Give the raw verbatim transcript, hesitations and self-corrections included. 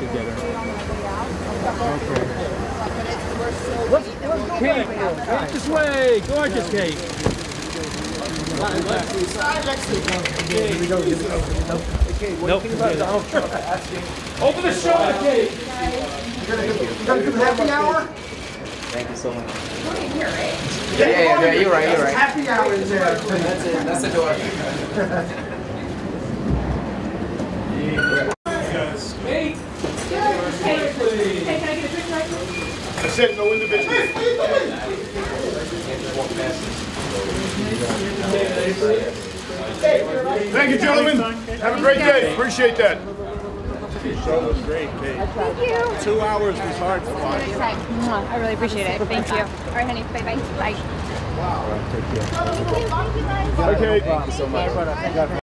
could get her. Okay. Let's, let's go Kate, Kate this way. Gorgeous, Kate. Here we go. Here we go. Okay, what Nope. do you think about Donald Trump asking? Open the shoulder, Kate. You're gonna do, you're gonna do happy hour? Thank you so much. Yeah, Yeah, yeah, yeah, you're right, you're right. Happy hour is there. That's it, that's the door. Kate. Hey, can I get a picture right now? I said no individual. Thank you, gentlemen. Have a great day. Appreciate that. The show was great, Kate. Thank you. Two hours was hard to watch. I really appreciate it. Thank you. All right, honey. Bye-bye. Bye. Okay. Thank you so much.